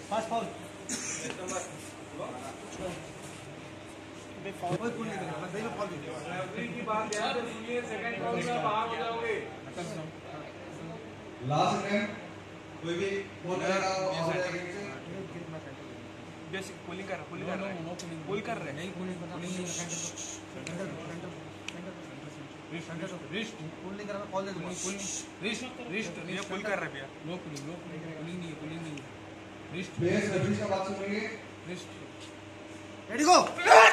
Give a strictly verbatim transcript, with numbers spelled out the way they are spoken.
Fast foul कोई पुल नहीं करना, सही में फॉल नहीं करना। रेफरी की बात ध्यान से सुनिए, सेकंड फाउल में बाहर हो जाओगे। लास्ट सेकंड कोई भी बोल करेगा और बेसिक पुलिंग कर पुलिंग कर रहा है पुल कर रहे नहीं पुलिंग करना, पुलिंग नहीं centre centre centre wrist pull नहीं करना, फॉल दे दूंगा। पुल रिस्ट रिस्ट ये पुल कर रहे भैया। नो पुलिंग, नो पुलिंग नहीं है, पुलिंग नहीं है। रिस्ट बेस रेफरी का बात सुनेंगे। रिस्ट रेडी गो।